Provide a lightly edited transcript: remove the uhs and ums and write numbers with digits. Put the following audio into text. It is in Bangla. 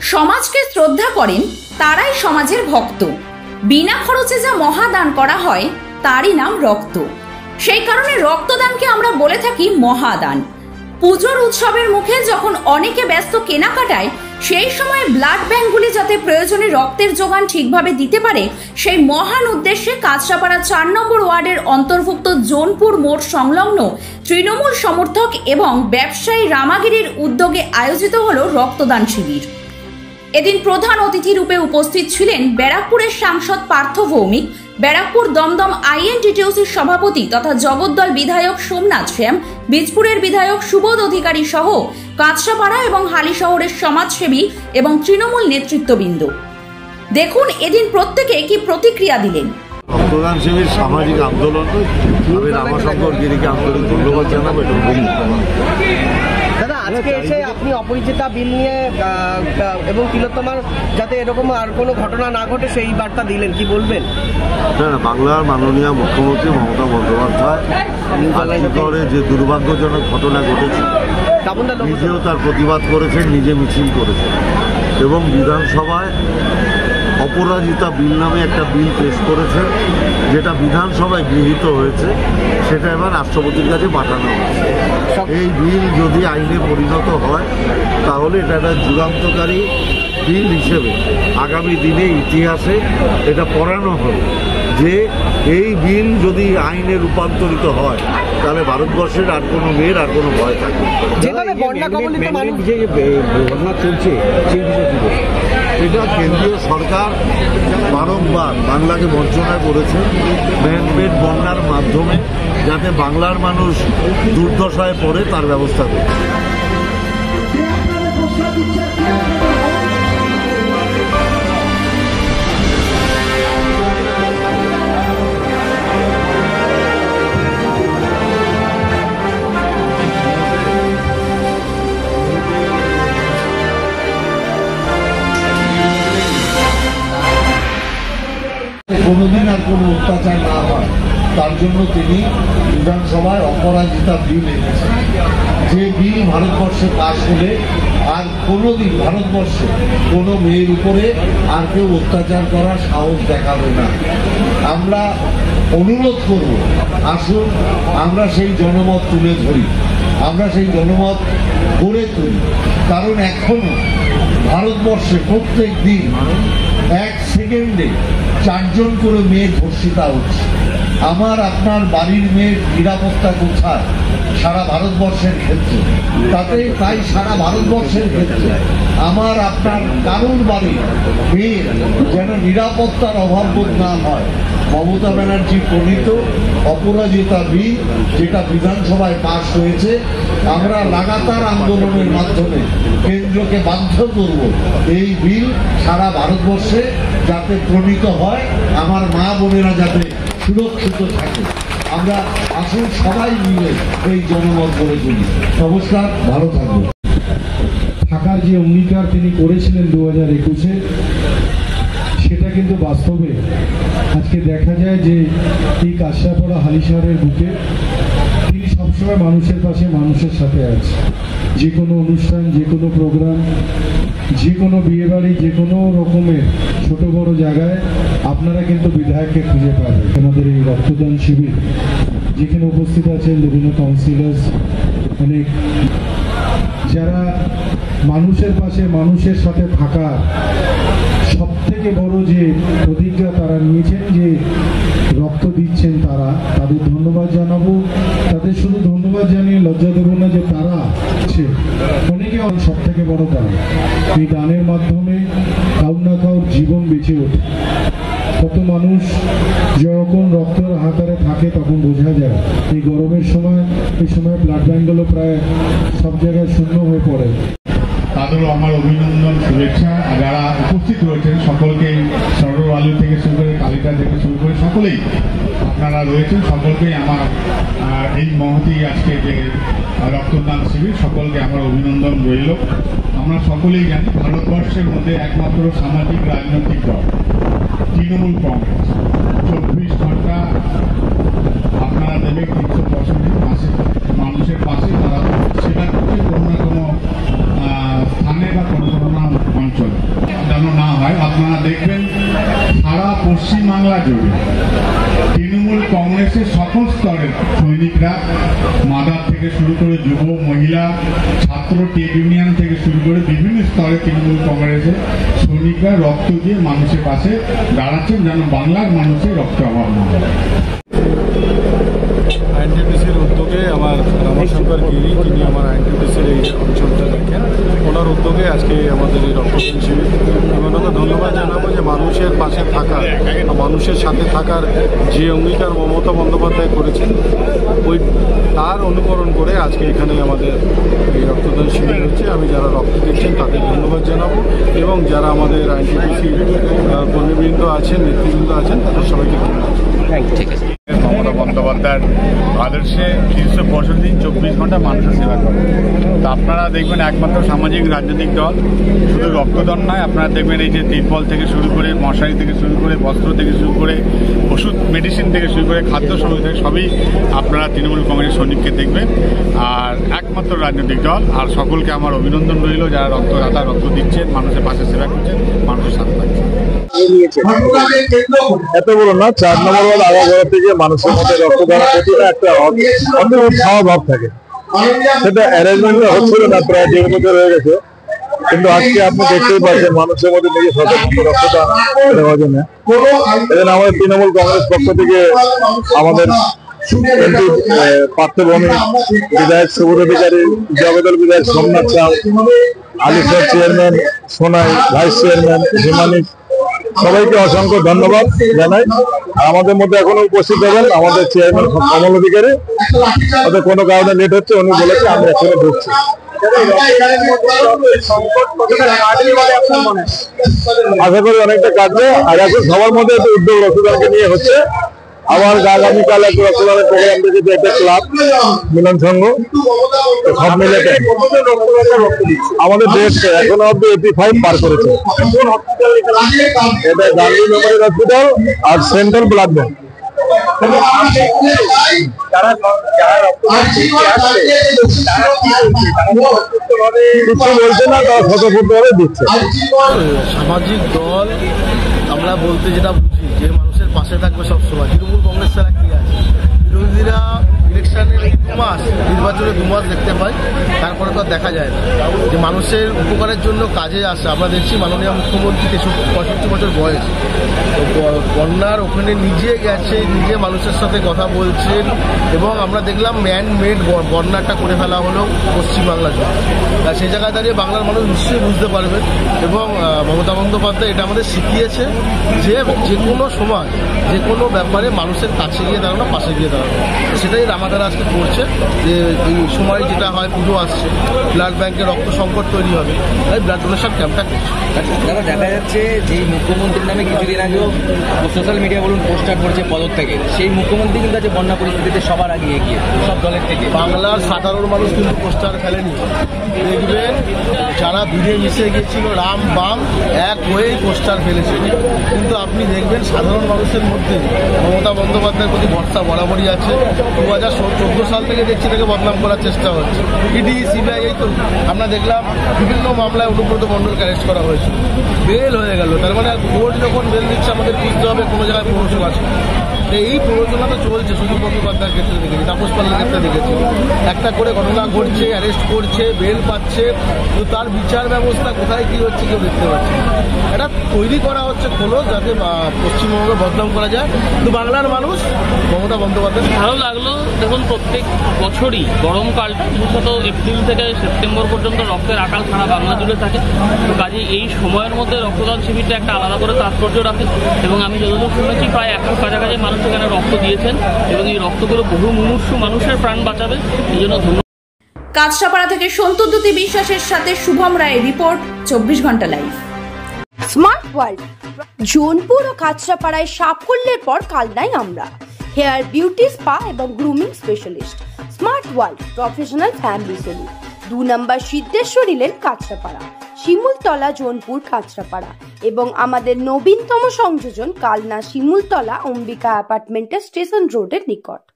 সমাজকে শ্রদ্ধা করেন তারাই সমাজের ভক্ত। বিনা খরচে যা মহাদান করা হয় তারই নাম রক্ত। সেই কারণে রক্তদানকে আমরা বলে থাকি মহাদান। পুজোর উৎসবের মুখে যখন অনেকে ব্যস্ত কেনাকাটায়, সেই সময় ব্লাড ব্যাংকগুলি যাতে প্রয়োজনে রক্তের যোগান ঠিকভাবে দিতে পারে, সেই মহান উদ্দেশ্যে কাঁচরাপাড়া 4 নম্বর ওয়ার্ডের অন্তর্ভুক্ত জোনপুর মোড় সংলগ্ন তৃণমূল সমর্থক এবং ব্যবসায়ী রামাগিরির উদ্যোগে আয়োজিত হলো রক্তদান শিবির। এদিন প্রধান অতিথি রূপে উপস্থিত ছিলেন ব্যারাকপুরের সাংসদ পার্থ ভৌমিক, ব্যারাকপুর দমদম আইএনটিটিউসির সভাপতি তথা জগদ্দল বিধায়ক সোমনাথ শ্যাম, বীজপুরের বিধায়ক সুবোধ অধিকারী সহ কাঁচরাপাড়া এবং হালিশহরের সমাজসেবী এবং তৃণমূল নেতৃত্ববৃন্দ। দেখুন এদিন প্রত্যেকে কি প্রতিক্রিয়া দিলেন। রক্তদান শিবির সামাজিক আন্দোলন, আমি রামাশঙ্কর গিরিকে আন্তরিক ধন্যবাদ জানাবো। দাদা, আজকে এসে আপনি অপরিচিতা বিল নিয়ে এবং তিলোত্তমার যাতে এরকম আর কোনো ঘটনা না ঘটে সেই বার্তা দিলেন, কি বলবেন? না, বাংলার মাননীয় মুখ্যমন্ত্রী মমতা বন্দ্যোপাধ্যায় করে যে দুর্ভাগ্যজনক ঘটনা ঘটেছে, নিজেও তার প্রতিবাদ করেছেন, নিজে মিছিল করেছেন এবং বিধানসভায় অপরাজিতা বিল নামে একটা বিল পেশ করেছে, যেটা বিধানসভায় গৃহীত হয়েছে, সেটা এবার রাষ্ট্রপতির কাছে পাঠানো হয়েছে। এই বিল যদি আইনে পরিণত হয় তাহলে এটা একটা যুগান্তকারী বিল হিসেবে আগামী দিনে ইতিহাসে এটা পড়ানো হবে যে এই বিল যদি আইনে রূপান্তরিত হয় তাহলে ভারতবর্ষের আর কোনো মেয়ের আর কোনো ভয় থাকবে। এটা কেন্দ্রীয় সরকার বারংবার বাংলাকে বঞ্চনা করেছে ম্যানমেড বন্যার মাধ্যমে, যাতে বাংলার মানুষ দুর্দশায় পড়ে তার ব্যবস্থা করছে। কোনোদিন আর কোনো অত্যাচার না হয় তার জন্য তিনি বিধানসভায় অপরাজিতা বিল এনেছেন, যে বিল ভারতবর্ষে পাশ হলে আর কোনোদিন ভারতবর্ষে কোনো মেয়ের উপরে আর কেউ অত্যাচার করার সাহস দেখাবে না। আমরা অনুরোধ করব, আসুন আমরা সেই জনমত তুলে ধরি, আমরা সেই জনমত গড়ে তুলি। কারণ এখনো ভারতবর্ষে প্রত্যেক দিন 1 সেকেন্ডে 4 জন করে মেয়ে ধর্ষিতা হচ্ছে। আমার আপনার বাড়ির মেয়ের নিরাপত্তা কোথায় সারা ভারতবর্ষের ক্ষেত্রে? তাই সারা ভারতবর্ষের ক্ষেত্রে আমার আপনার কারোর বাড়ির মেয়ের যেন নিরাপত্তার অভাব বোধ না হয়, মমতা ব্যানার্জি প্রণীত অপরাজিতা বিল যেটা বিধানসভায় পাশ হয়েছে, আমরা লাগাতার আন্দোলনের মাধ্যমে কেন্দ্রকে বাধ্য করব এই বিল সারা ভারতবর্ষে যাতে প্রণীত হয়, আমার মা বোনেরা যাতে সুরক্ষিত থাকে। আমরা আসুন সবাই মিলে এই জনমত গড়ে তুলি। নমস্কার, ভালো থাকবেন। থাকার যে অঙ্গীকার তিনি করেছিলেন 2021-এ, সেটা কিন্তু বাস্তবে আজকে দেখা যায় যে এই কাঁচরাপাড়া হালিশহরের বুকে তিনি সবসময় মানুষের পাশে, মানুষের সাথে আছে। যে কোনো অনুষ্ঠান, যে কোনো প্রোগ্রাম, যে কোনো বিয়েবাড়ি, যে কোনো রকমের ছোট বড় জায়গায় আপনারা কিন্তু বিধায়ককে খুঁজে পাবেন। আমাদের এই রক্তদান শিবির যেখানে উপস্থিত আছেন বিভিন্ন কাউন্সিলার্স, অনেক যারা মানুষের পাশে, মানুষের সাথে থাকা সব থেকে বড় যে প্রতিজ্ঞা তারা নিয়েছেন, যে রক্ত দিচ্ছেন তারা, তাদের ধন্যবাদ জানাবো। তাদের শুধু ধন্যবাদ জানিয়ে লজ্জা দেবো না যে তারা আছে অনেকে, সব থেকে বড় কারণ এই দানের মাধ্যমে কাউর না কাউর জীবন বেঁচে ওঠে। কত মানুষ যখন রক্তের হাহাকারে থাকে তখন বোঝা যায় এই গরমের সময়, এই সময় ব্লাড ব্যাঙ্কগুলো প্রায় সব জায়গায় শূন্য হয়ে পড়ে। তাদেরও আমার অভিনন্দন, শুভেচ্ছা। যারা উপস্থিত রয়েছেন সকলকেই, সরোর আলু থেকে শুরু করে কালিকা থেকে শুরু করে সকলেই আপনারা রয়েছেন, সকলকেই আমার এই মহতি আজকে যে রক্তদান শিবির, সকলকে আমার অভিনন্দন রইল। আমরা সকলেই জানি ভারতবর্ষের মধ্যে একমাত্র সামাজিক রাজনৈতিক দল তৃণমূল কংগ্রেস। 24 ঘন্টা আপনারা দেবে 365 মাসে মানুষের পাশে তারা সেটা করছে কোনো না কোনো স্থানে বা কোনো না অঞ্চল যেন না হয়। আপনারা দেখবেন সারা পশ্চিমবাংলা জুড়ে তৃণমূল কংগ্রেসের সকল স্তরের সৈনিকরা, মাদার থেকে শুরু করে যুব, মহিলা, ছাত্র, ট্রেড ইউনিয়ন থেকে শুরু করে বিভিন্ন স্তরে তৃণমূল কংগ্রেসের সৈনিকরা রক্ত দিয়ে মানুষের পাশে দাঁড়াচ্ছেন যেন বাংলার মানুষের রক্ত অভাব না হয়। আইএনটিটিসির উদ্যোগে আমার রামশঙ্কর গিরি, যিনি আমার আইএনটিটিসির এই অঞ্চলটা দেখেন, ওনার উদ্যোগে আজকে আমাদের এই রক্তদান শিবির। আমি ওনাকে ধন্যবাদ জানাবো যে মানুষের পাশে থাকা, মানুষের সাথে থাকার যে অঙ্গীকার মমতা বন্দ্যোপাধ্যায় করেছেন, ওই তার অনুকরণ করে আজকে এখানে আমাদের এই রক্তদান শিবির হচ্ছে। আমি যারা রক্ত দিচ্ছেন তাদের ধন্যবাদ জানাবো এবং যারা আমাদের আইএনটিটিসির কর্মীবৃন্দ আছেন, নেতৃবৃন্দ আছেন, তাদের সবাইকে ধন্যবাদ। ঠিক আছে। মমতা বন্দ্যোপাধ্যায়ের আদর্শে 365 দিন 24 ঘন্টা মানুষের সেবা করে। তো আপনারা দেখবেন একমাত্র সামাজিক রাজনৈতিক দল, শুধু রক্তদান নয়, আপনারা দেখবেন এই যে তিরপল থেকে শুরু করে, মশারি থেকে শুরু করে, বস্ত্র থেকে শুরু করে, ওষুধ মেডিসিন থেকে শুরু করে, খাদ্য সামগ্রী থেকে সবই আপনারা তৃণমূল কংগ্রেস সৈনিককে দেখবেন। আর একমাত্র রাজনৈতিক দল। আর সকলকে আমার অভিনন্দন রইল যারা রক্তদাতা, রক্ত দিচ্ছেন, মানুষের পাশে সেবা করছেন, মানুষের সাথে থাকছেন। এত বড় না, 4 নম্বর ওয়ার্ড আগাগোড়া থেকে মানুষের মধ্যে রক্তদান প্রতি না একটা অদ্ভুত ভাব থাকে। সেটা অ্যারেঞ্জমেন্ট হচ্ছিল না, প্রায় 1.5 বছর হয়ে গেছে, কিন্তু আজকে আপনি দেখতেই পাচ্ছেন মানুষের মধ্যে নিজে সচেতন রক্তদান দেওয়ার জন্য। এজন্য আমাদের তৃণমূল কংগ্রেস পক্ষ থেকে আমাদের এমপি পার্থভূমি বিধায়ক সুবোধ অধিকারী, জগদল বিধায়ক সোমনাথ চাঁদ, আলিফার chairman Sonai, vice chairman Himanik, সবাইকে অসংখ্য ধন্যবাদ জানাই। আমাদের মধ্যে এখনো উপস্থিত হবেন আমাদের চেয়ারম্যান কমল অধিকারী। ওদের কোনো কারণে লেট হচ্ছে, উনি বলেছে আমি এখনো ঢুকছি। আশা করি অনেকটা কাটবে। আর এখন সবার মধ্যে একটা উদ্যোগ রক্তদানকে নিয়ে হচ্ছে। আবার আগামীকাল একটা রক্তদানের প্রোগ্রাম দেখেছি, একটা ক্লাব মিলন সংঘ, সব মিলে আমাদের দেশ এখনো অব্দি 85 পার করেছে। এটা গান্ধী মেমোরিয়াল হসপিটাল আর সেন্ট্রাল ব্লাড ব্যাংক। কিছু বলছে না, তারা স্বতঃস্ফূর্তভাবে দিচ্ছে। সামাজিক দল আমরা বলতে যেটা বুঝি, যে মানুষের পাশে থাকবে সবসময়। তৃণমূল কংগ্রেস ছাড়া কি আছে? বিরোধীরা ইলেকশনের 2 মাস, নির্বাচনে 2 মাস দেখতে পাই, তারপরে তো দেখা যায় না যে মানুষের উপকারের জন্য কাজে আসে। আমরা দেখছি মাননীয় মুখ্যমন্ত্রী 65 বছর বয়স, তো বন্যার ওখানে নিজে গেছে, নিজে মানুষের সাথে কথা বলছেন, এবং আমরা দেখলাম ম্যান মেড বন্যাটা করে ফেলা হলো পশ্চিমবাংলা জুড়ে। সেই জায়গায় দাঁড়িয়ে বাংলার মানুষ নিশ্চয়ই বুঝতে পারবে, এবং মমতা বন্দ্যোপাধ্যায় এটা আমাদের শিখিয়েছে যে যে কোনো সময়, যে কোনো ব্যাপারে মানুষের কাছে গিয়ে দাঁড়ানো, পাশে গিয়ে দাঁড়ানো। সেটাই রামাদারা আজকে করছে, যে এই সময় যেটা হয়, পুজো আসছে, ব্লাড ব্যাংকে রক্ত সংকট তৈরি হবে, তাই ব্লাড ডোনেশন ক্যাম্পটা করছে। দাদা, দেখা যাচ্ছে যে মুখ্যমন্ত্রীর নামে কিছুদিন আগেও সোশ্যাল মিডিয়া বলুন পোস্টার করছে পদত্যাগের, সেই মুখ্যমন্ত্রী কিন্তু আছে বন্যা পরিস্থিতিতে সবার আগে এগিয়ে সব দলের থেকে। বাংলার সাধারণ মানুষ কিন্তু পোস্টার ফেলেনি। দেখবেন যারা ভিড়ে মিশে গেছিল, রাম বাম এক হয়েই পোস্টার ফেলেছিল, কিন্তু আপনি দেখবেন সাধারণ মানুষের মধ্যে মমতা বন্দ্যোপাধ্যায়ের প্রতি ভরসা বরাবরই আছে। 2014 সাল থেকে দেখছি তাকে বদনাম করার চেষ্টা হচ্ছে। ইডি, সিবিআই, এই তো আমরা দেখলাম বিভিন্ন মামলায় অনুব্রত মণ্ডলকে অ্যারেস্ট করা হয়েছে, বেল হয়ে গেল। তার মানে কোর্ট যখন বেল দিচ্ছে আমাদের বুঝতে হবে কোনো জায়গায় প্ররোচনা আছে। এই প্ররোচনা তো চলছে, সুদীপ বন্দ্যোপাধ্যায়ের ক্ষেত্রে দেখেছি, তাপস পালের ক্ষেত্রে দেখেছি। একটা করে ঘটনা ঘটছে, অ্যারেস্ট করছে, বেল পাচ্ছে, তো তার বিচার ব্যবস্থা কোথায় কী হচ্ছে কেউ দেখতে পাচ্ছে। এটা তৈরি করা হচ্ছে কোনো, যাতে পশ্চিমবঙ্গে বদনাম করা যায়। কিন্তু বাংলার মানুষ মমতা বন্দ্যোপাধ্যায় ভালো লাগলো। দেখুন, প্রত্যেক বছরই গরমকাল, বিশেষত এপ্রিল থেকে সেপ্টেম্বর পর্যন্ত রক্তের আকাল সারা বাংলা জুড়ে থাকে। তো কাজে এই সময়ের মধ্যে রক্তদান শিবিরটা একটা আলাদা করে তাৎপর্য রাখে, এবং আমি যতদূর শুনেছি প্রায় 100 কাছাকাছি মানুষ এখানে রক্ত দিয়েছেন, এবং এই রক্তগুলো বহু মুমূর্ষু মানুষের প্রাণ বাঁচাবে। এই জন্য ধন্যবাদ। কাঁচরাপাড়া থেকে সন্তুদ্যুতি বিশ্বাসের সাথে শুভম রায়ের রিপোর্ট, 24 ঘন্টা লাইভ। স্মার্ট ওয়ার্ল্ড, জোনপুর ও কাঁচরাপাড়ায় সাফল্যের পর কালনায় আমরা। হেয়ার বিউটি, স্পা এবং grooming specialist. Smart world professional family salon, 2 নম্বর সিদ্ধেশ্বরী লেন, কাঁচরাপাড়া, শিমুলতলা, জোনপুর, কাঁচরাপাড়া, এবং আমাদের নবীনতম সংযোজন কালনা শিমুলতলা অম্বিকা অ্যাপার্টমেন্টের স্টেশন রোডের নিকট।